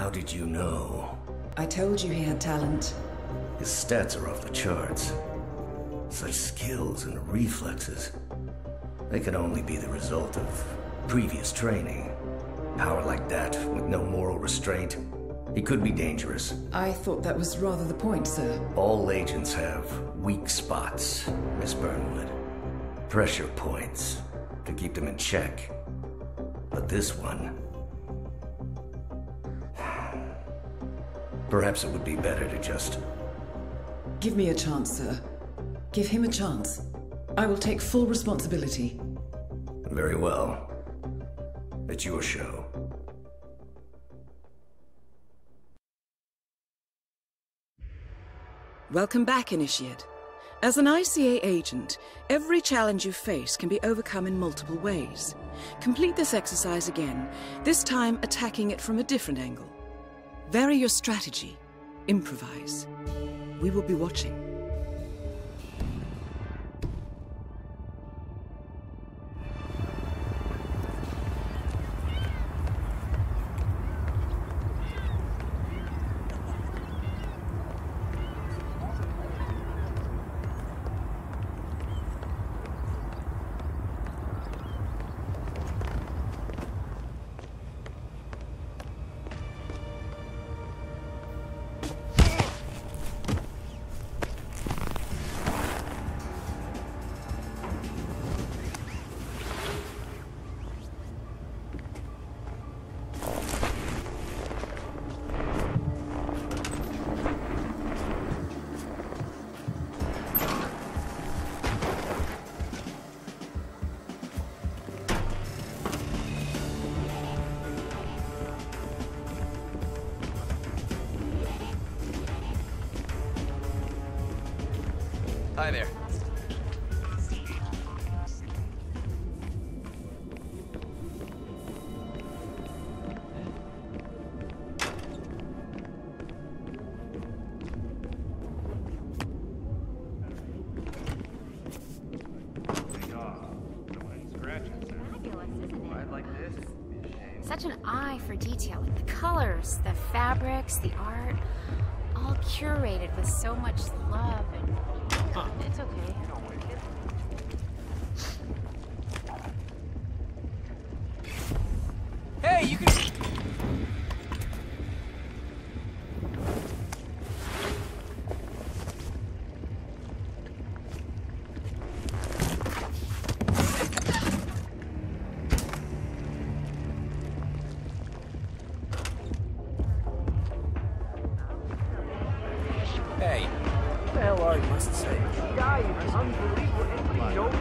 How did you know? I told you he had talent. His stats are off the charts. Such skills and reflexes. They can only be the result of previous training. Power like that, with no moral restraint, he could be dangerous. I thought that was rather the point, sir. All agents have weak spots, Miss Burnwood. Pressure points to keep them in check. But this one... Perhaps it would be better to just... Give me a chance, sir. Give him a chance. I will take full responsibility. Very well. It's your show. Welcome back, Initiate. As an ICA agent, every challenge you face can be overcome in multiple ways. Complete this exercise again, this time attacking it from a different angle. Vary your strategy. Improvise. We will be watching. Hi there. Such an eye for detail. The colors, the fabrics, the art, all curated with so much love and... It's okay. Hey, you can... Hey. What the hell are you? Must say. The guy is unbelievable. Anybody know?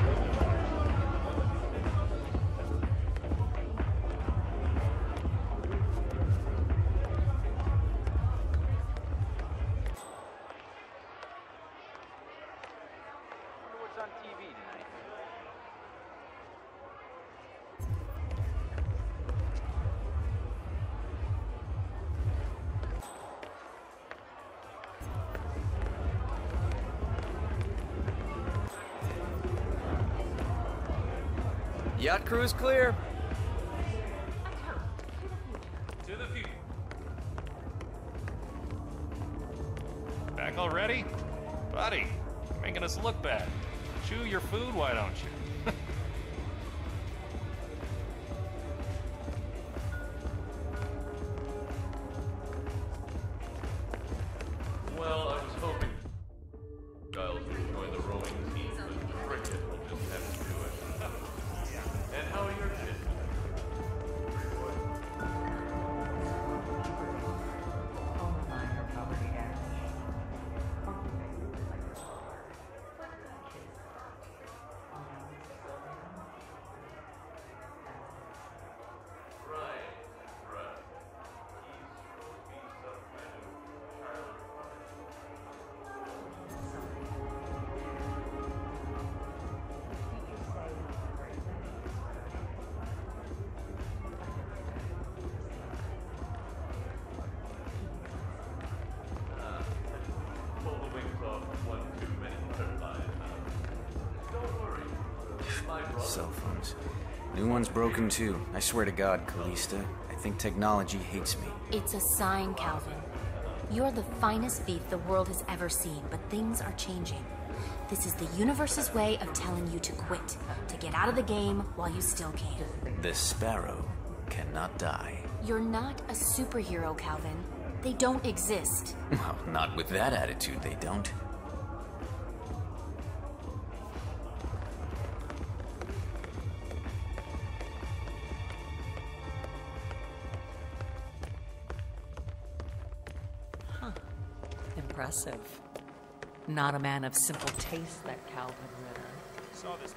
What's on TV tonight? Yacht crew's clear. To the future. Back already? Buddy, you're making us look bad. Chew your food, why don't you? Well, I was hoping Giles would join the rowing team, but cricket will just have to do it. And how are your kids? New one's broken too. I swear to God, Callista, I think technology hates me. It's a sign, Calvin. You're the finest thief the world has ever seen, but things are changing. This is the universe's way of telling you to quit, to get out of the game while you still can. The sparrow cannot die. You're not a superhero, Calvin. They don't exist. Well, not with that attitude, they don't. Impressive. Not a man of simple taste, that Calvin Ritter. Saw this.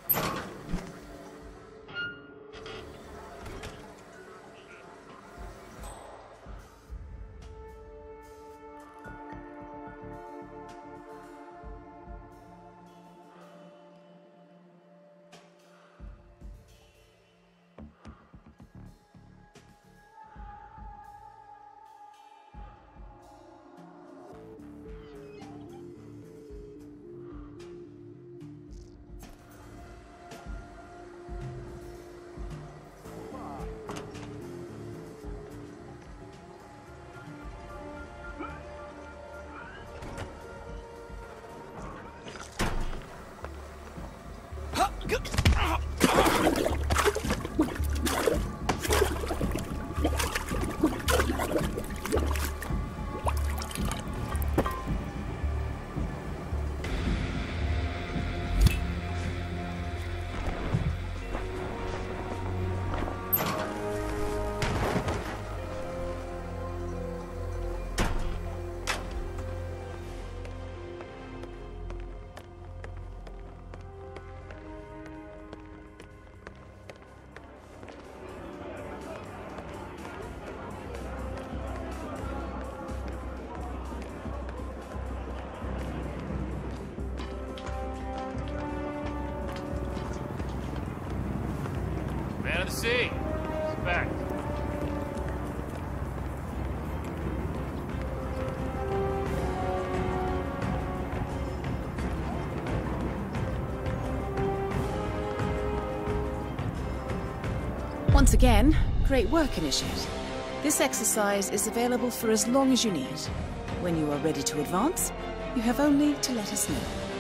Man of the sea. Respect. Once again, great work, Initiate. This exercise is available for as long as you need. When you are ready to advance, you have only to let us know.